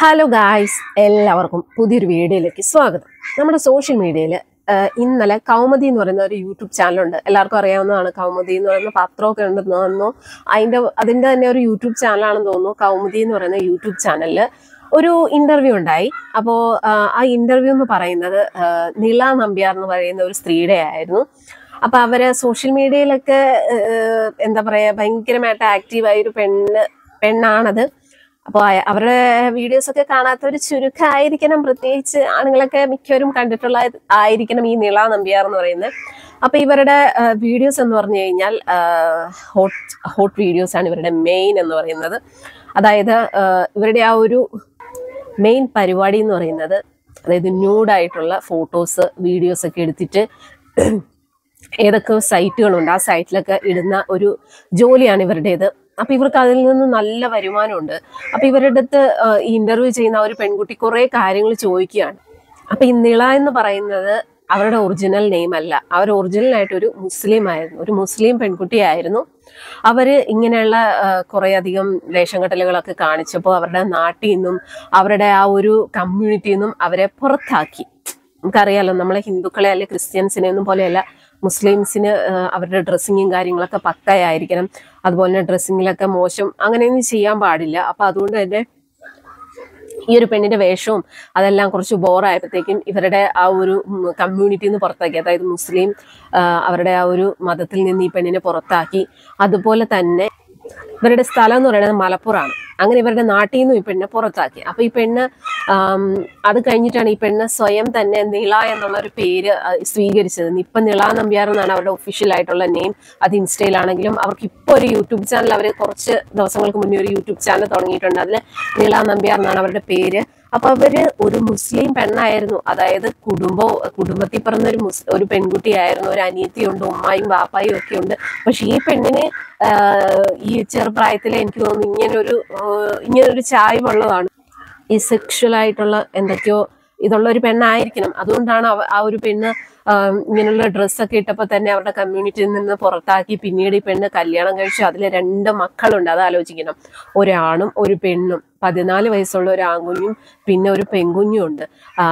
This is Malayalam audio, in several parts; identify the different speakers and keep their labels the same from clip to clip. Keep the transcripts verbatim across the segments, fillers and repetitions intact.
Speaker 1: ഹലോ ഗായ്സ്, എല്ലാവർക്കും പുതിയൊരു വീഡിയോയിലേക്ക് സ്വാഗതം. നമ്മുടെ സോഷ്യൽ മീഡിയയിൽ ഇന്നലെ കൗമുദി എന്ന് പറയുന്ന ഒരു യൂട്യൂബ് ചാനലുണ്ട്. എല്ലാവർക്കും അറിയാവുന്നതാണ്. കൗമുദി എന്ന് പറയുന്ന പത്രമൊക്കെ ഉണ്ടെന്ന് തോന്നുന്നു. അതിൻ്റെ അതിൻ്റെ തന്നെ ഒരു യൂട്യൂബ് ചാനലാണെന്ന് തോന്നുന്നു. കൗമുദി എന്ന് പറയുന്ന യൂട്യൂബ് ചാനലിൽ ഒരു ഇന്റർവ്യൂ ഉണ്ടായി. അപ്പോൾ ആ ഇന്റർവ്യൂ എന്ന് പറയുന്നത് നിള നമ്പ്യാർ എന്ന് പറയുന്ന ഒരു സ്ത്രീയുടെ ആയിരുന്നു. അപ്പൊ അവര് സോഷ്യൽ മീഡിയയിലൊക്കെ എന്താ പറയാ ഭയങ്കരമായിട്ട് ആക്റ്റീവായ ഒരു പെണ്ണ് പെണ്ണാണത്. അപ്പോൾ അവരുടെ വീഡിയോസ് ഒക്കെ കാണാത്തവർ ചുരുക്കമായിരിക്കണം, പ്രത്യേകിച്ച് ആണുങ്ങളൊക്കെ മിക്കവരും കണ്ടിട്ടുള്ള ആയിരിക്കണം ഈ നിള നമ്പ്യാർ എന്ന് പറയുന്നത്. അപ്പൊ ഇവരുടെ വീഡിയോസ് എന്ന് പറഞ്ഞു കഴിഞ്ഞാൽ ഹോട്ട് ഹോട്ട് വീഡിയോസ് ആണ് ഇവരുടെ മെയിൻ എന്ന് പറയുന്നത്. അതായത് ഇവരുടെ ആ ഒരു മെയിൻ പരിപാടി എന്ന് പറയുന്നത്, അതായത് ന്യൂഡായിട്ടുള്ള ഫോട്ടോസ് വീഡിയോസ് ഒക്കെ എടുത്തിട്ട് ഏതൊക്കെ സൈറ്റുകളുണ്ട് ആ സൈറ്റിലൊക്കെ ഇടുന്ന ഒരു ജോലിയാണ് ഇവരുടേത്. അപ്പൊ ഇവർക്ക് അതിൽ നിന്ന് നല്ല വരുമാനമുണ്ട്. അപ്പൊ ഇവരുടെ അടുത്ത് ഈ ഇന്റർവ്യൂ ചെയ്യുന്ന ഒരു പെൺകുട്ടി കുറെ കാര്യങ്ങൾ ചോദിക്കുകയാണ്. അപ്പൊ ഈ നിള എന്ന് പറയുന്നത് അവരുടെ ഒറിജിനൽ നെയിം അല്ല. അവർ ഒറിജിനൽ ആയിട്ട് ഒരു മുസ്ലിം ആയിരുന്നു, ഒരു മുസ്ലിം പെൺകുട്ടിയായിരുന്നു. അവര് ഇങ്ങനെയുള്ള കുറെ അധികം വേഷം കെട്ടലുകളൊക്കെ കാണിച്ചപ്പോൾ അവരുടെ നാട്ടിൽ നിന്നും അവരുടെ ആ ഒരു കമ്മ്യൂണിറ്റിയിൽ നിന്നും അവരെ പുറത്താക്കി. നമുക്കറിയാലോ, നമ്മളെ ഹിന്ദുക്കളെ അല്ലെ ക്രിസ്ത്യൻസിനെ ഒന്നും പോലെയല്ല, മുസ്ലിംസിന് അവരുടെ ഡ്രസ്സിങ്ങും കാര്യങ്ങളൊക്കെ പക്കയായിരിക്കണം. അതുപോലെ തന്നെ ഡ്രസ്സിങ്ങിലൊക്കെ മോശം അങ്ങനെയൊന്നും ചെയ്യാൻ പാടില്ല. അപ്പൊ അതുകൊണ്ട് തന്നെ ഈ ഒരു പെണ്ണിന്റെ വേഷവും അതെല്ലാം കുറച്ച് ബോറായപ്പോഴത്തേക്കും ഇവരുടെ ആ ഒരു കമ്മ്യൂണിറ്റിയിൽ നിന്ന് പുറത്താക്കി. അതായത് മുസ്ലിം അവരുടെ ആ ഒരു മതത്തിൽ നിന്ന് ഈ പെണ്ണിനെ പുറത്താക്കി. അതുപോലെ തന്നെ ഇവരുടെ സ്ഥലം എന്ന് പറയുന്നത് മലപ്പുറമാണ്. അങ്ങനെ ഇവരുടെ നാട്ടിൽ നിന്നും ഈ പെണ്ണിനെ പുറത്താക്കി. അപ്പൊ ഈ പെണ്ണ് അത് കഴിഞ്ഞിട്ടാണ് ഈ പെണ്ണ് സ്വയം തന്നെ നിള എന്നുള്ള ഒരു പേര് സ്വീകരിച്ചത്. ഇപ്പൊ നിള നമ്പ്യാർ എന്നാണ് അവരുടെ ഒഫീഷ്യൽ ആയിട്ടുള്ള നെയിം. അത് ഇൻസ്റ്റയിലാണെങ്കിലും അവർക്ക് ഇപ്പോൾ ഒരു യൂട്യൂബ് ചാനൽ, അവർ കുറച്ച് ദിവസങ്ങൾക്ക് മുന്നേ ഒരു യൂട്യൂബ് ചാനൽ തുടങ്ങിയിട്ടുണ്ട്. അതിൽ നിള നമ്പ്യാർ എന്നാണ് അവരുടെ പേര്. അപ്പൊ അവര് ഒരു മുസ്ലിം പെണ്ണായിരുന്നു. അതായത് കുടുംബ കുടുംബത്തിൽ പറഞ്ഞ ഒരു മുസ് ഒരു പെൺകുട്ടിയായിരുന്നു. ഒരു അനിയത്തിയുണ്ട്, ഉമ്മായും ബാപ്പായും ഒക്കെ ഉണ്ട്. പക്ഷെ ഈ പെണ്ണിന് ഈ ചെറുപ്രായത്തിലെ എനിക്ക് തോന്നുന്നു ഇങ്ങനൊരു ഇങ്ങനൊരു ചായ്വുള്ളതാണ്. ഈ സെക്ഷൽ ആയിട്ടുള്ള എന്തൊക്കെയോ ഇതുള്ള ഒരു പെണ്ണായിരിക്കണം. അതുകൊണ്ടാണ് ആ ഒരു പെണ്ണ് ഇങ്ങനെയുള്ള ഡ്രസ്സൊക്കെ ഇട്ടപ്പോൾ തന്നെ അവരുടെ കമ്മ്യൂണിറ്റിയിൽ നിന്ന് പുറത്താക്കി. പിന്നീട് ഈ പെണ്ണ് കല്യാണം കഴിച്ചു. അതിൽ രണ്ട് മക്കളുണ്ട്. അത് ആലോചിക്കണം, ഒരാണും ഒരു പെണ്ണും. പതിനാല് വയസ്സുള്ള ഒരു ആൺകുഞ്ഞും പിന്നെ ഒരു പെൺകുഞ്ഞും ഉണ്ട്.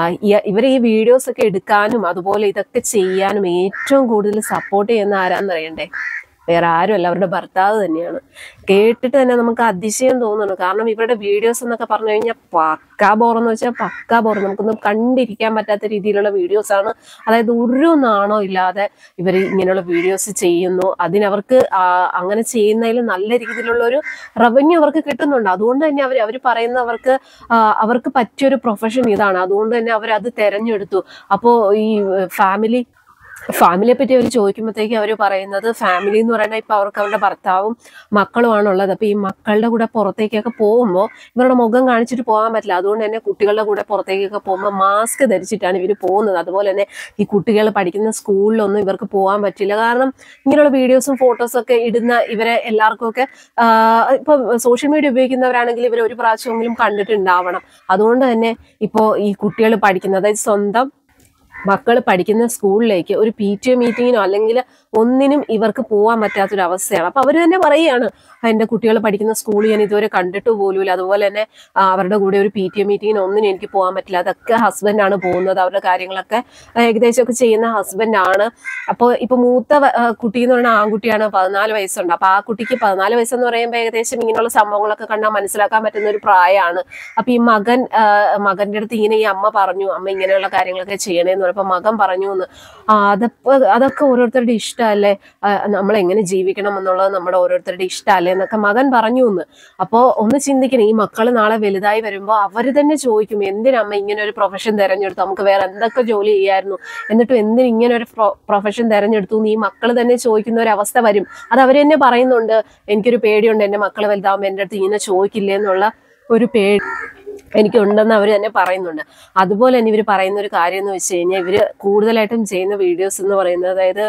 Speaker 1: ഇവർ ഈ വീഡിയോസ് ഒക്കെ എടുക്കാനും അതുപോലെ ഇതൊക്കെ ചെയ്യാനും ഏറ്റവും കൂടുതൽ സപ്പോർട്ട് ചെയ്യുന്ന ആരാന്നറിയണ്ടേ? വേറെ ആരുമല്ല, അവരുടെ ഭർത്താവ് തന്നെയാണ്. കേട്ടിട്ട് തന്നെ നമുക്ക് അതിശയം തോന്നുന്നു. കാരണം ഇവരുടെ വീഡിയോസ് എന്നൊക്കെ പറഞ്ഞു കഴിഞ്ഞാൽ പക്കാ ബോറെന്ന് വെച്ചാൽ പക്കാ ബോറ്. നമുക്കൊന്നും കണ്ടിരിക്കാൻ പറ്റാത്ത രീതിയിലുള്ള വീഡിയോസാണ്. അതായത് ഒരു നാണോ ഇല്ലാതെ ഇവർ ഇങ്ങനെയുള്ള വീഡിയോസ് ചെയ്യുന്നു. അതിനവർക്ക് അങ്ങനെ ചെയ്യുന്നതിൽ നല്ല രീതിയിലുള്ള ഒരു റവന്യൂ അവർക്ക് കിട്ടുന്നുണ്ട്. അതുകൊണ്ട് തന്നെ അവർ അവർ പറയുന്നവർക്ക് അവർക്ക് പറ്റിയൊരു പ്രൊഫഷൻ ഇതാണ്. അതുകൊണ്ട് തന്നെ അവരത് തിരഞ്ഞെടുത്തു. അപ്പോൾ ഈ ഫാമിലി ഫാമിലിയെ പറ്റി അവർ ചോദിക്കുമ്പോഴത്തേക്ക് അവർ പറയുന്നത്, ഫാമിലി എന്ന് പറയുന്നത് ഇപ്പൊ അവർക്ക് അവരുടെ ഭർത്താവും മക്കളുമാണുള്ളത്. അപ്പൊ ഈ മക്കളുടെ കൂടെ പുറത്തേക്കൊക്കെ പോകുമ്പോൾ ഇവരുടെ മുഖം കാണിച്ചിട്ട് പോകാൻ പറ്റില്ല. അതുകൊണ്ട് തന്നെ കുട്ടികളുടെ കൂടെ പുറത്തേക്കൊക്കെ പോകുമ്പോൾ മാസ്ക് ധരിച്ചിട്ടാണ് ഇവർ പോകുന്നത്. അതുപോലെ തന്നെ ഈ കുട്ടികൾ പഠിക്കുന്ന സ്കൂളിലൊന്നും ഇവർക്ക് പോകാൻ പറ്റില്ല. കാരണം ഇങ്ങനെയുള്ള വീഡിയോസും ഫോട്ടോസും ഒക്കെ ഇടുന്ന ഇവരെ എല്ലാവർക്കും ഒക്കെ ഇപ്പൊ സോഷ്യൽ മീഡിയ ഉപയോഗിക്കുന്നവരാണെങ്കിൽ ഇവർ ഒരു പ്രാവശ്യമെങ്കിലും കണ്ടിട്ടുണ്ടാവണം. അതുകൊണ്ട് തന്നെ ഇപ്പോൾ ഈ കുട്ടികൾ പഠിക്കുന്ന, അതായത് സ്വന്തം മക്കൾ പഠിക്കുന്ന സ്കൂളിലേക്ക് ഒരു പി ടി എ മീറ്റിങ്ങിനോ അല്ലെങ്കിൽ ഒന്നിനും ഇവർക്ക് പോകാൻ പറ്റാത്തൊരവസ്ഥയാണ്. അപ്പൊ അവർ തന്നെ പറയുകയാണ്, എൻ്റെ കുട്ടികൾ പഠിക്കുന്ന സ്കൂൾ ഞാൻ ഇതുവരെ കണ്ടിട്ട് പോലുമില്ല. അതുപോലെ തന്നെ അവരുടെ കൂടെ ഒരു പി ടി എ മീറ്റിങ്ങിന് ഒന്നിനും എനിക്ക് പോകാൻ പറ്റില്ല. അതൊക്കെ ഹസ്ബൻഡാണ് പോകുന്നത്. അവരുടെ കാര്യങ്ങളൊക്കെ ഏകദേശമൊക്കെ ചെയ്യുന്ന ഹസ്ബൻഡാണ്. അപ്പോൾ ഇപ്പൊ മൂത്ത കുട്ടി എന്ന് പറഞ്ഞാൽ ആൺകുട്ടിയാണ്, പതിനാല് വയസ്സുണ്ട്. അപ്പൊ ആ കുട്ടിക്ക് പതിനാല് വയസ്സെന്ന് പറയുമ്പോൾ ഏകദേശം ഇങ്ങനെയുള്ള സംഭവങ്ങളൊക്കെ കണ്ടാൽ മനസ്സിലാക്കാൻ പറ്റുന്ന ഒരു പ്രായമാണ്. അപ്പൊ ഈ മകൻ മകന്റെ അടുത്ത് ഇങ്ങനെ ഈ അമ്മ പറഞ്ഞു, അമ്മ ഇങ്ങനെയുള്ള കാര്യങ്ങളൊക്കെ ചെയ്യണേന്ന്. അപ്പൊ മകൻ പറഞ്ഞു എന്ന്, അതപ്പോ അതൊക്കെ ഓരോരുത്തരുടെ ഇഷ്ടമല്ലേ, നമ്മൾ എങ്ങനെ ജീവിക്കണം എന്നുള്ളത് നമ്മുടെ ഓരോരുത്തരുടെ ഇഷ്ടമല്ലേ എന്നൊക്കെ മകൻ പറഞ്ഞു എന്ന്. അപ്പോൾ ഒന്ന് ചിന്തിക്കണം, ഈ മക്കൾ നാളെ വലുതായി വരുമ്പോൾ അവർ തന്നെ ചോദിക്കും, എന്തിനമ്മ ഇങ്ങനെ ഒരു പ്രൊഫഷൻ തിരഞ്ഞെടുത്തു, നമുക്ക് വേറെ എന്തൊക്കെ ജോലി ചെയ്യായിരുന്നു, എന്നിട്ടും എന്തിന് ഇങ്ങനെ ഒരു പ്രൊഫഷൻ തിരഞ്ഞെടുത്തു എന്ന് ഈ മക്കൾ തന്നെ ചോദിക്കുന്ന ഒരു അവസ്ഥ വരും. അത് അവർ തന്നെ പറയുന്നുണ്ട്, എനിക്കൊരു പേടിയുണ്ട്, എൻ്റെ മക്കൾ വലുതാവുമ്പോൾ എൻ്റെ അടുത്ത് ഇങ്ങനെ ചോദിക്കില്ലേ എന്നുള്ള ഒരു പേടി എനിക്കുണ്ടെന്ന് അവർ തന്നെ പറയുന്നുണ്ട്. അതുപോലെ തന്നെ ഇവർ പറയുന്ന ഒരു കാര്യം എന്ന് വെച്ച് കഴിഞ്ഞാൽ, ഇവർ കൂടുതലായിട്ടും ചെയ്യുന്ന വീഡിയോസ് എന്ന് പറയുന്നത്, അതായത്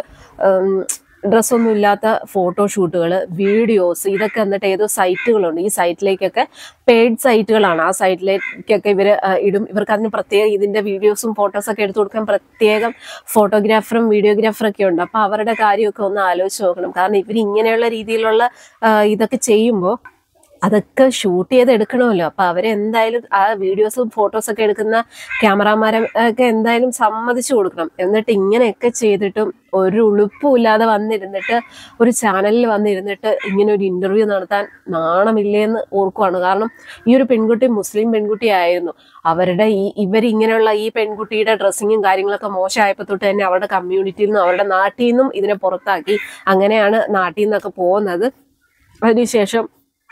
Speaker 1: ഡ്രസ്സൊന്നും ഇല്ലാത്ത ഫോട്ടോഷൂട്ടുകൾ, വീഡിയോസ്, ഇതൊക്കെ എന്നിട്ട് ഏതോ സൈറ്റുകളുണ്ട്. ഈ സൈറ്റിലേക്കൊക്കെ പെയ്ഡ് സൈറ്റുകളാണ്. ആ സൈറ്റിലേക്കൊക്കെ ഇവർ ഇടും. ഇവർക്ക് അതിന് പ്രത്യേക ഇതിൻ്റെ വീഡിയോസും ഫോട്ടോസൊക്കെ എടുത്തു കൊടുക്കാൻ പ്രത്യേകം ഫോട്ടോഗ്രാഫറും വീഡിയോഗ്രാഫറൊക്കെ ഉണ്ട്. അപ്പോൾ അവരുടെ കാര്യമൊക്കെ ഒന്ന് ആലോചിച്ച് നോക്കണം. കാരണം ഇവർ ഇങ്ങനെയുള്ള രീതിയിലുള്ള ഇതൊക്കെ ചെയ്യുമ്പോൾ അതൊക്കെ ഷൂട്ട് ചെയ്ത് എടുക്കണമല്ലോ. അപ്പൊ അവരെന്തായാലും ആ വീഡിയോസും ഫോട്ടോസൊക്കെ എടുക്കുന്ന ക്യാമറാമാരെ ഒക്കെ എന്തായാലും സമ്മതിച്ചു കൊടുക്കണം. എന്നിട്ട് ഇങ്ങനെയൊക്കെ ചെയ്തിട്ടും ഒരു ഉളുപ്പും ഇല്ലാതെ വന്നിരുന്നിട്ട് ഒരു ചാനലിൽ വന്നിരുന്നിട്ട് ഇങ്ങനെ ഒരു ഇന്റർവ്യൂ നടത്താൻ നാണമില്ലേന്ന് ഓർക്കുവാണ്. കാരണം ഈ ഒരു പെൺകുട്ടി മുസ്ലിം പെൺകുട്ടിയായിരുന്നു. അവരുടെ ഈ ഇവരിങ്ങനെയുള്ള ഈ പെൺകുട്ടിയുടെ ഡ്രസ്സിങ്ങും കാര്യങ്ങളൊക്കെ മോശമായപ്പോൾ തൊട്ട് തന്നെ അവരുടെ കമ്മ്യൂണിറ്റിയിൽ നിന്നും അവരുടെ നാട്ടിൽ നിന്നും ഇതിനെ പുറത്താക്കി. അങ്ങനെയാണ് നാട്ടിൽ നിന്നൊക്കെ പോകുന്നത്. അതിനുശേഷം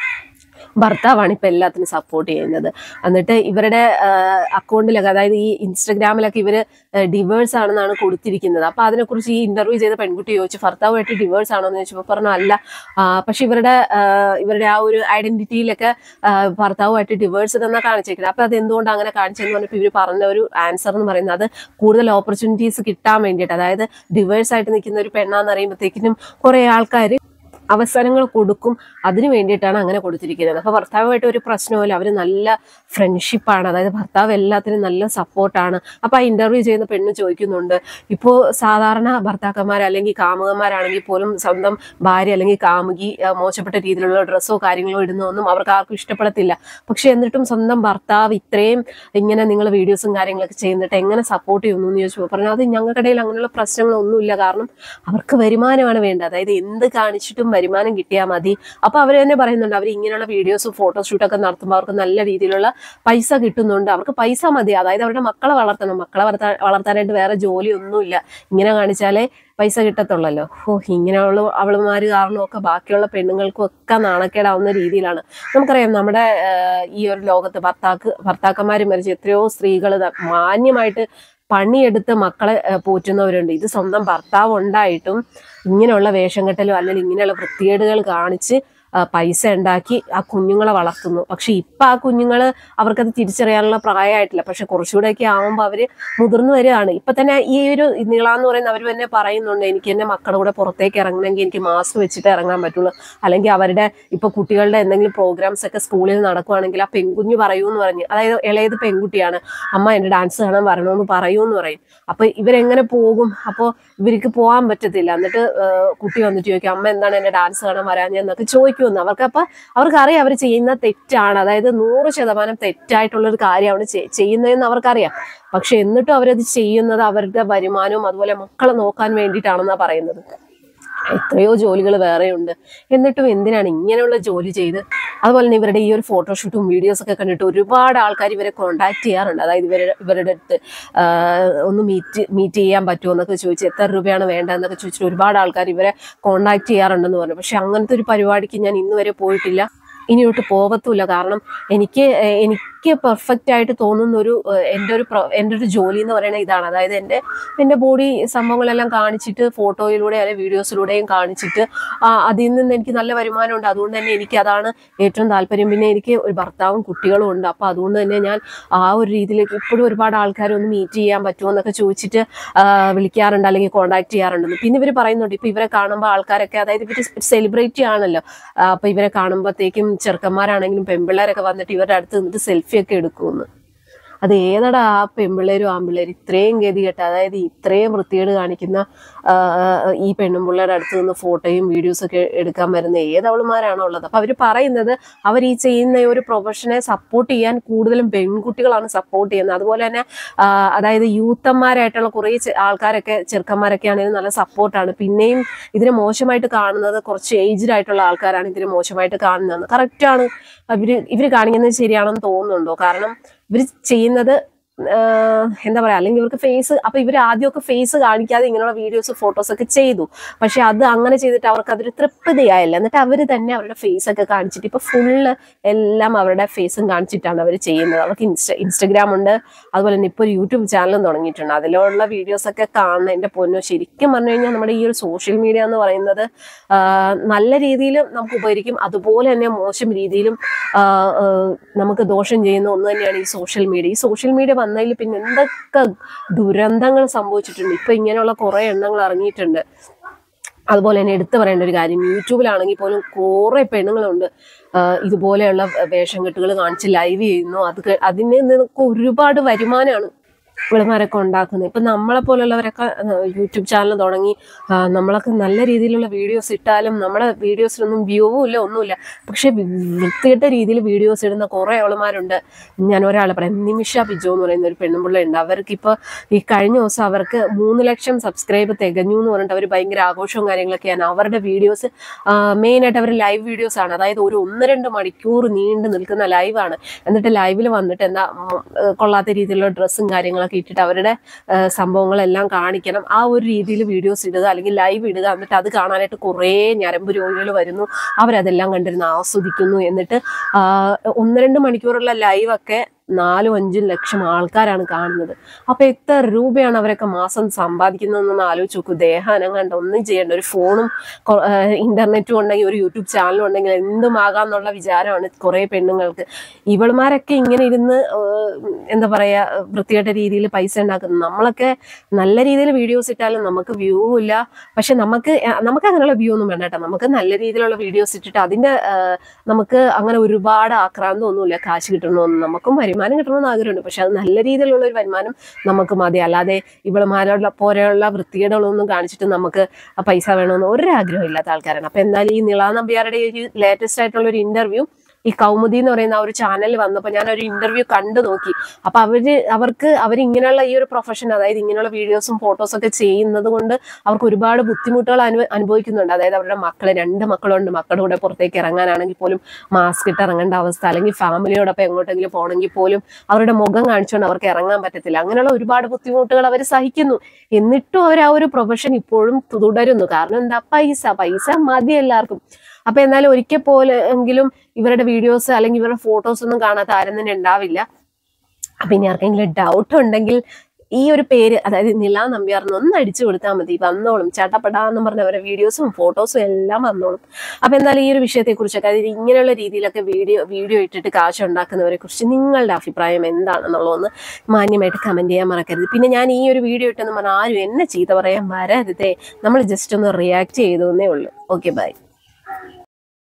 Speaker 1: ഭർത്താവാണ് ഇപ്പം എല്ലാത്തിനും സപ്പോർട്ട് ചെയ്യുന്നത്. എന്നിട്ട് ഇവരുടെ അക്കൗണ്ടിലൊക്കെ, അതായത് ഈ ഇൻസ്റ്റഗ്രാമിലൊക്കെ ഇവർ ഡിവേഴ്സ് ആണെന്നാണ് കൊടുത്തിരിക്കുന്നത്. അപ്പം അതിനെക്കുറിച്ച് ഈ ഇന്റർവ്യൂ ചെയ്ത പെൺകുട്ടി ചോദിച്ചു, ഭർത്താവുമായിട്ട് ഡിവേഴ്സ് ആണോ എന്ന് ചോദിച്ചപ്പോൾ പറഞ്ഞു അല്ല. പക്ഷെ ഇവരുടെ ഇവരുടെ ആ ഒരു ഐഡന്റിറ്റിയിലൊക്കെ ഭർത്താവുമായിട്ട് ഡിവേഴ്സ് എന്നാണ് കാണിച്ചേക്കുന്നത്. അപ്പം അത് എന്തുകൊണ്ട് അങ്ങനെ കാണിച്ചതെന്ന് പറഞ്ഞപ്പോൾ ഇവർ പറഞ്ഞ ഒരു ആൻസർ എന്ന് പറയുന്നത് അത് കൂടുതൽ ഓപ്പർച്യൂണിറ്റീസ് കിട്ടാൻ വേണ്ടിയിട്ട്, അതായത് ഡിവേഴ്സ് ആയിട്ട് നിൽക്കുന്ന ഒരു പെണ്ണാന്ന് അറിയുമ്പോഴത്തേക്കിനും കുറേ ആൾക്കാർ അവസരങ്ങൾ കൊടുക്കും. അതിന് വേണ്ടിയിട്ടാണ് അങ്ങനെ കൊടുത്തിരിക്കുന്നത്. അപ്പോൾ ഭർത്താവുമായിട്ട് ഒരു പ്രശ്നമില്ല, അവർ നല്ല ഫ്രണ്ട്ഷിപ്പാണ്. അതായത് ഭർത്താവ് എല്ലാത്തിനും നല്ല സപ്പോർട്ടാണ്. അപ്പോൾ ആ ഇന്റർവ്യൂ ചെയ്യുന്ന പെണ്ണ് ചോദിക്കുന്നുണ്ട്, ഇപ്പോൾ സാധാരണ ഭർത്താക്കന്മാർ അല്ലെങ്കിൽ കാമുകന്മാരാണെങ്കിൽ പോലും സ്വന്തം ഭാര്യ അല്ലെങ്കിൽ കാമുകി മോശപ്പെട്ട രീതിയിലുള്ള ഡ്രസ്സോ കാര്യങ്ങളോ ഇടുന്നതൊന്നും അവർക്ക് ആർക്കും ഇഷ്ടപ്പെടത്തില്ല. പക്ഷെ എന്നിട്ടും സ്വന്തം ഭർത്താവ് ഇത്രയും ഇങ്ങനെ നിങ്ങൾ വീഡിയോസും കാര്യങ്ങളൊക്കെ ചെയ്യുന്നിട്ട് എങ്ങനെ സപ്പോർട്ട് ചെയ്യുന്നു എന്ന് ചോദിച്ചു. പറഞ്ഞു അത് ഞങ്ങൾക്കിടയിൽ അങ്ങനെയുള്ള പ്രശ്നങ്ങളൊന്നുമില്ല, കാരണം അവർക്ക് വരുമാനമാണ് വേണ്ടത്. അതായത് എന്ത് കാണിച്ചിട്ടും വരുമാനം കിട്ടിയാൽ മതി. അപ്പൊ അവർ തന്നെ പറയുന്നുണ്ട്, അവർ ഇങ്ങനെയുള്ള വീഡിയോസും ഫോട്ടോഷൂട്ടൊക്കെ നടത്തുമ്പോൾ അവർക്ക് നല്ല രീതിയിലുള്ള പൈസ കിട്ടുന്നുണ്ട്. അവർക്ക് പൈസ മതി. അതായത് അവരുടെ മക്കളെ വളർത്തണം. മക്കളെ വളർത്താൻ വളർത്താനായിട്ട് വേറെ ജോലിയൊന്നുമില്ല. ഇങ്ങനെ കാണിച്ചാലേ പൈസ കിട്ടത്തുള്ളല്ലോ. ഓ, ഇങ്ങനെയുള്ള അവളുമാര് കാരണമൊക്കെ ബാക്കിയുള്ള പെണ്ണുങ്ങൾക്കും ഒക്കെ നാണക്കേടാവുന്ന രീതിയിലാണ്. നമുക്കറിയാം നമ്മുടെ ഈ ഒരു ലോകത്ത് ഭർത്താക്ക് ഭർത്താക്കന്മാര് മരിച്ച എത്രയോ സ്ത്രീകൾ മാന്യമായിട്ട് പണിയെടുത്ത് മക്കളെ പോറ്റുന്നവരുണ്ട്. ഇത് സ്വന്തം ഭർത്താവ് ഉണ്ടായിട്ടും ഇങ്ങനെയുള്ള വേഷം കെട്ടലും അല്ലെങ്കിൽ ഇങ്ങനെയുള്ള വൃത്തികേടുകൾ കാണിച്ച് പൈസ ഉണ്ടാക്കി ആ കുഞ്ഞുങ്ങളെ വളർത്തുന്നു. പക്ഷെ ഇപ്പം ആ കുഞ്ഞുങ്ങൾ അവർക്കത് തിരിച്ചറിയാനുള്ള പ്രായമായിട്ടില്ല. പക്ഷെ കുറച്ചുകൂടെയൊക്കെ ആകുമ്പോൾ അവർ മുതിർന്നു വരികയാണ്. ഇപ്പം തന്നെ ഈ ഒരു നീളാന്ന് പറയുന്ന അവർ തന്നെ പറയുന്നുണ്ട്, എനിക്ക് എൻ്റെ മക്കളുടെ കൂടെ പുറത്തേക്ക് ഇറങ്ങണമെങ്കിൽ എനിക്ക് മാസ്ക് വെച്ചിട്ട് ഇറങ്ങാൻ പറ്റുള്ളൂ. അല്ലെങ്കിൽ അവരുടെ ഇപ്പോൾ കുട്ടികളുടെ എന്തെങ്കിലും പ്രോഗ്രാംസ് ഒക്കെ സ്കൂളിൽ നടക്കുവാണെങ്കിൽ ആ പെൺകുഞ്ഞ് പറയൂന്ന് പറഞ്ഞ്, അതായത് ഇളയത് പെൺകുട്ടിയാണ്, അമ്മ എൻ്റെ ഡാൻസ് കാണാൻ വരണമെന്ന് പറയൂന്ന് പറയും. അപ്പോൾ ഇവരെങ്ങനെ പോകും? അപ്പോൾ ഇവർക്ക് പോകാൻ പറ്റത്തില്ല. എന്നിട്ട് കുട്ടി വന്നിട്ട് ചോദിക്കും, അമ്മ എന്താണ് എൻ്റെ ഡാൻസ് കാണാൻ വരാഞ്ഞെന്നൊക്കെ ചോദിക്കും. അവർക്ക് അപ്പൊ അവർക്കറിയാം അവർ ചെയ്യുന്ന തെറ്റാണ്. അതായത് നൂറ് ശതമാനം തെറ്റായിട്ടുള്ളൊരു കാര്യമാണ് ചെയ്യുന്നതെന്ന് അവർക്കറിയാം. പക്ഷെ എന്നിട്ടും അവരത് ചെയ്യുന്നത് അവരുടെ വരുമാനവും അതുപോലെ മക്കളെ നോക്കാൻ വേണ്ടിയിട്ടാണെന്നാണ് പറയുന്നത്. എത്രയോ ജോലികൾ വേറെയുണ്ട്, എന്നിട്ടും എന്തിനാണ് ഇങ്ങനെയുള്ള ജോലി ചെയ്ത്? അതുപോലെ തന്നെ ഇവരുടെ ഈ ഒരു ഫോട്ടോഷൂട്ടും വീഡിയോസ് ഒക്കെ കണ്ടിട്ട് ഒരുപാട് ആൾക്കാർ ഇവരെ കോണ്ടാക്ട് ചെയ്യാറുണ്ട്. അതായത് ഇവരുടെ ഇവരുടെ അടുത്ത് ഒന്ന് മീറ്റ് മീറ്റ് ചെയ്യാൻ പറ്റുമോ എന്നൊക്കെ ചോദിച്ച്, എത്ര രൂപയാണ് വേണ്ടതെന്നൊക്കെ ചോദിച്ചിട്ട് ഒരുപാട് ആൾക്കാർ ഇവരെ കോണ്ടാക്ട് ചെയ്യാറുണ്ടെന്ന് പറഞ്ഞു. പക്ഷെ അങ്ങനത്തെ ഒരു പരിപാടിക്ക് ഞാൻ ഇന്ന് വരെ പോയിട്ടില്ല, ഇനിയോട്ട് പോകത്തുമില്ല. കാരണം എനിക്ക് എനിക്ക് പെർഫെക്റ്റ് ആയിട്ട് തോന്നുന്ന ഒരു എൻ്റെ ഒരു എൻ്റെ ഒരു ജോലി എന്ന് പറയുന്നത് ഇതാണ്. അതായത് എൻ്റെ എൻ്റെ ബോഡി സംഭവങ്ങളെല്ലാം കാണിച്ചിട്ട് ഫോട്ടോയിലൂടെ അല്ലെങ്കിൽ വീഡിയോസിലൂടെയും കാണിച്ചിട്ട് അതിൽ നിന്ന് എനിക്ക് നല്ല വരുമാനമുണ്ട്. അതുകൊണ്ട് തന്നെ എനിക്ക് അതാണ് ഏറ്റവും താല്പര്യം. പിന്നെ എനിക്ക് ഒരു ഭർത്താവും കുട്ടികളും ഉണ്ട്. അപ്പോൾ അതുകൊണ്ട് തന്നെ ഞാൻ ആ ഒരു രീതിയിലേക്ക് ഇപ്പോഴും ഒരുപാട് ആൾക്കാരൊന്ന് മീറ്റ് ചെയ്യാൻ പറ്റുമോ എന്നൊക്കെ ചോദിച്ചിട്ട് വിളിക്കാറുണ്ട് അല്ലെങ്കിൽ കോണ്ടാക്ട് ചെയ്യാറുണ്ടെന്ന്. പിന്നെ ഇവർ പറയുന്നുണ്ട്, ഇപ്പോൾ ഇവരെ കാണുമ്പോൾ ആൾക്കാരൊക്കെ, അതായത് ഇവർ സെലിബ്രിറ്റി ആണല്ലോ, അപ്പോൾ ഇവരെ കാണുമ്പോഴത്തേക്കും ചെറുക്കന്മാരാണെങ്കിലും പെൺപിള്ളേരൊക്കെ വന്നിട്ട് ഇവരുടെ അടുത്ത് നിന്നിട്ട് സെൽഫി ഒക്കെ എടുക്കുമെന്ന്. അത് ഏതടാ ആ പെൺപിള്ളേരും ആൺപിള്ളേരും ഇത്രയും ഗതികെട്ട, അതായത് ഇത്രയും വൃത്തികേട് കാണിക്കുന്ന ഈ പെണ്ണുമ്പിള്ളേരുടെ അടുത്ത് നിന്ന് ഫോട്ടോയും വീഡിയോസൊക്കെ എടുക്കാൻ വരുന്ന ഏതവളുമാരാണോ ഉള്ളത്? അപ്പം അവർ പറയുന്നത് അവർ ഈ ചെയ്യുന്ന ഒരു പ്രൊഫഷനെ സപ്പോർട്ട് ചെയ്യാൻ കൂടുതലും പെൺകുട്ടികളാണ് സപ്പോർട്ട് ചെയ്യുന്നത്. അതുപോലെ തന്നെ അതായത് യൂത്തന്മാരായിട്ടുള്ള കുറേ ആൾക്കാരൊക്കെ, ചെറുക്കന്മാരൊക്കെ ആണെങ്കിലും നല്ല സപ്പോർട്ടാണ്. പിന്നെയും ഇതിനെ മോശമായിട്ട് കാണുന്നത് കുറച്ച് ഏജ്ഡ് ആയിട്ടുള്ള ആൾക്കാരാണ് ഇതിനെ മോശമായിട്ട് കാണുന്നത്. കറക്റ്റാണ്. ഇവർ ഇവർ കാണിക്കുന്നത് ശരിയാണെന്ന് തോന്നുന്നുണ്ടോ? കാരണം ഇവർ ചെയ്യുന്നത് എന്താ പറയാ, അല്ലെങ്കിൽ ഇവർക്ക് ഫേസ്, അപ്പൊ ഇവർ ആദ്യമൊക്കെ ഫേസ് കാണിക്കാതെ ഇങ്ങനെയുള്ള വീഡിയോസ് ഫോട്ടോസ് ഒക്കെ ചെയ്തു. പക്ഷെ അത് അങ്ങനെ ചെയ്തിട്ട് അവർക്ക് അതൊരു തൃപ്തിയായില്ല. എന്നിട്ട് അവർ തന്നെ അവരുടെ ഫേസ് ഒക്കെ കാണിച്ചിട്ട് ഇപ്പൊ ഫുള്ള് എല്ലാം അവരുടെ ഫേസും കാണിച്ചിട്ടാണ് അവർ ചെയ്യുന്നത്. അവർക്ക് ഇൻസ്റ്റ ഇൻസ്റ്റഗ്രാം ഉണ്ട്, അതുപോലെ തന്നെ ഇപ്പോൾ ഒരു യൂട്യൂബ് ചാനലും തുടങ്ങിയിട്ടുണ്ട്. അതിലുള്ള വീഡിയോസ് ഒക്കെ കാണുന്ന എൻ്റെ പൊന്നോ, ശരിക്കും പറഞ്ഞു കഴിഞ്ഞാൽ നമ്മുടെ ഈ ഒരു സോഷ്യൽ മീഡിയ എന്ന് പറയുന്നത് നല്ല രീതിയിലും നമുക്ക് ഉപകരിക്കും, അതുപോലെ തന്നെ മോശം രീതിയിലും നമുക്ക് ദോഷം ചെയ്യുന്ന ഒന്ന് തന്നെയാണ് ഈ സോഷ്യൽ മീഡിയ. ഈ സോഷ്യൽ മീഡിയ വന്നതിൽ പിന്നെ എന്തൊക്കെ ദുരന്തങ്ങൾ സംഭവിച്ചിട്ടുണ്ട്. ഇപ്പൊ ഇങ്ങനെയുള്ള കുറെ എണ്ണങ്ങൾ ഇറങ്ങിയിട്ടുണ്ട്. അതുപോലെ തന്നെ എടുത്തു പറയേണ്ട ഒരു കാര്യം, യൂട്യൂബിലാണെങ്കിൽ പോലും കുറെ പെണ്ണുങ്ങളുണ്ട് ഇതുപോലെയുള്ള വേഷം കെട്ടുകൾ കാണിച്ച് ലൈവ് ചെയ്യുന്നു. അത് അതിന് നിനക്ക് ഒരുപാട് വരുമാനമാണ്. ഇവളുമാരൊക്കെ ഉണ്ടാക്കുന്നത്. ഇപ്പം നമ്മളെ പോലുള്ളവരൊക്കെ യൂട്യൂബ് ചാനൽ തുടങ്ങി നമ്മളൊക്കെ നല്ല രീതിയിലുള്ള വീഡിയോസ് ഇട്ടാലും നമ്മുടെ വീഡിയോസിലൊന്നും വ്യൂവും ഇല്ല, ഒന്നുമില്ല. പക്ഷെ വൃത്തികെട്ട രീതിയിൽ വീഡിയോസ് ഇടുന്ന കുറേ ആളുമാരുണ്ട്. ഞാൻ ഒരാളെ പറയാം, നിമിഷ ബിജോ എന്ന് പറയുന്ന ഒരു പെണ്ണുപിള്ള ഉണ്ട്. അവർക്കിപ്പോൾ ഈ കഴിഞ്ഞ ദിവസം അവർക്ക് മൂന്ന് ലക്ഷം സബ്സ്ക്രൈബ് തികഞ്ഞു എന്ന് പറഞ്ഞിട്ട് അവർ ഭയങ്കര ആഘോഷവും കാര്യങ്ങളൊക്കെയാണ്. അവരുടെ വീഡിയോസ് മെയിനായിട്ട് അവർ ലൈവ് വീഡിയോസ് ആണ്, അതായത് ഒരു ഒന്ന് രണ്ട് മണിക്കൂർ നീണ്ടു നിൽക്കുന്ന ലൈവാണ്. എന്നിട്ട് ലൈവിൽ വന്നിട്ട് എന്താ കൊള്ളാത്ത രീതിയിലുള്ള ഡ്രസ്സും കാര്യങ്ങളൊക്കെ ഇട്ടിട്ട് അവരുടെ സംഭവങ്ങളെല്ലാം കാണിക്കണം. ആ ഒരു രീതിയിൽ വീഡിയോസ് ഇടുക, അല്ലെങ്കിൽ ലൈവ് ഇടുക. എന്നിട്ട് അത് കാണാനായിട്ട് കുറേ ഞരമ്പ് രോഗികൾ വരുന്നു, അവരതെല്ലാം കണ്ടിരുന്ന് ആസ്വദിക്കുന്നു. എന്നിട്ട് ഒന്ന് രണ്ട് മണിക്കൂറുള്ള ലൈവൊക്കെ നാലും അഞ്ചും ലക്ഷം ആൾക്കാരാണ് കാണുന്നത്. അപ്പൊ എത്ര രൂപയാണ് അവരൊക്കെ മാസം സമ്പാദിക്കുന്നതെന്നൊന്ന് ആലോചിച്ച് നോക്കൂ. ദേഹാനം കണ്ട ഒന്നും ചെയ്യേണ്ട, ഒരു ഫോണും ഇന്റർനെറ്റും ഉണ്ടെങ്കിൽ ഒരു യൂട്യൂബ് ചാനലും ഉണ്ടെങ്കിൽ എന്തുമാകാന്നുള്ള വിചാരമാണ് കുറേ പെണ്ണുങ്ങൾക്ക്. ഇവളുമാരൊക്കെ ഇങ്ങനെ ഇരുന്ന് എന്താ പറയാ വൃത്തികെട്ട രീതിയിൽ പൈസ ഉണ്ടാക്കുന്നത്. നമ്മളൊക്കെ നല്ല രീതിയിൽ വീഡിയോസ് ഇട്ടാലും നമുക്ക് വ്യൂ ഇല്ല. പക്ഷെ നമുക്ക് നമുക്ക് അങ്ങനെയുള്ള വ്യൂ ഒന്നും വേണ്ട കേട്ടോ. നമുക്ക് നല്ല രീതിയിലുള്ള വീഡിയോസ് ഇട്ടിട്ട് അതിന്റെ നമുക്ക് അങ്ങനെ ഒരുപാട് ആക്രാന്തമൊന്നുമില്ല, കാശ് കിട്ടണമെന്ന്. നമുക്കും വരുമാനം കിട്ടണമെന്ന് ആഗ്രഹമുണ്ട്, പക്ഷെ അത് നല്ല രീതിയിലുള്ള ഒരു വരുമാനം നമുക്ക് മതി. അല്ലാതെ ഇവളുമാരുടെ പോലെയുള്ള വൃത്തികേടുകളൊന്നും കാണിച്ചിട്ട് നമുക്ക് പൈസ വേണമെന്ന് ഒരാഗ്രഹം ഇല്ലാത്ത ആൾക്കാരാണ്. അപ്പൊ എന്തായാലും ഈ നിള നമ്പ്യാരുടെ ഒരു ലേറ്റസ്റ്റ് ആയിട്ടുള്ള ഒരു ഇന്റർവ്യൂ ഈ കൗമുദി എന്ന് പറയുന്ന ആ ഒരു ചാനൽ വന്നപ്പോൾ ഞാൻ ഒരു ഇന്റർവ്യൂ കണ്ടു നോക്കി. അപ്പൊ അവര് അവർക്ക് അവരിങ്ങനെയുള്ള ഈ ഒരു പ്രൊഫഷൻ, അതായത് ഇങ്ങനെയുള്ള വീഡിയോസും ഫോട്ടോസും ഒക്കെ ചെയ്യുന്നത് കൊണ്ട് അവർക്ക് ഒരുപാട് ബുദ്ധിമുട്ടുകൾ അനു അനുഭവിക്കുന്നുണ്ട്. അതായത് അവരുടെ മക്കള് രണ്ട് മക്കളുണ്ട്, മക്കളുടെ കൂടെ പുറത്തേക്ക് ഇറങ്ങാനാണെങ്കിൽ പോലും മാസ്ക് ഇട്ട് ഇറങ്ങേണ്ട അവസ്ഥ, അല്ലെങ്കിൽ ഫാമിലിയോടൊപ്പം എങ്ങോട്ടെങ്കിലും പോകണമെങ്കിൽ പോലും അവരുടെ മുഖം കാണിച്ചുകൊണ്ട് അവർക്ക് ഇറങ്ങാൻ പറ്റത്തില്ല. അങ്ങനെയുള്ള ഒരുപാട് ബുദ്ധിമുട്ടുകൾ അവർ സഹിക്കുന്നു. എന്നിട്ടും അവർ ആ ഒരു പ്രൊഫഷൻ ഇപ്പോഴും തുടരുന്നു. കാരണം എന്താ, പൈസ പൈസ മതി എല്ലാവർക്കും. അപ്പൊ എന്നാലും ഒരിക്കൽ പോലെ എങ്കിലും ഇവരുടെ വീഡിയോസ് അല്ലെങ്കിൽ ഇവരുടെ ഫോട്ടോസ് ഒന്നും കാണാത്ത ആരും തന്നെ ഉണ്ടാവില്ല. അപ്പൊ ഇനി ആർക്കെങ്കിലും ഡൗട്ട് ഉണ്ടെങ്കിൽ ഈ ഒരു പേര്, അതായത് നിള നമ്പ്യാർന്ന് ഒന്ന് അടിച്ചു കൊടുത്താൽ മതി, വന്നോളും. ചട്ടപ്പെടാന്ന് പറഞ്ഞ അവരുടെ വീഡിയോസും ഫോട്ടോസും എല്ലാം വന്നോളും. അപ്പൊ എന്തായാലും ഈ ഒരു വിഷയത്തെ കുറിച്ചൊക്കെ, അതായത് ഇങ്ങനെയുള്ള രീതിയിലൊക്കെ വീഡിയോ വീഡിയോ ഇട്ടിട്ട് കാശ് ഉണ്ടാക്കുന്നവരെ കുറിച്ച് നിങ്ങളുടെ അഭിപ്രായം എന്താണെന്നുള്ളതൊന്ന് മാന്യമായിട്ട് കമന്റ് ചെയ്യാൻ മറക്കരുത്. പിന്നെ ഞാൻ ഈ ഒരു വീഡിയോ ഇട്ടെന്ന് പറഞ്ഞാൽ ആരും എന്നെ ചീത്ത പറയാൻ വരരുതേ. നമ്മൾ ജസ്റ്റ് ഒന്ന് റിയാക്ട് ചെയ്തേ ഉള്ളൂ. Okay, by.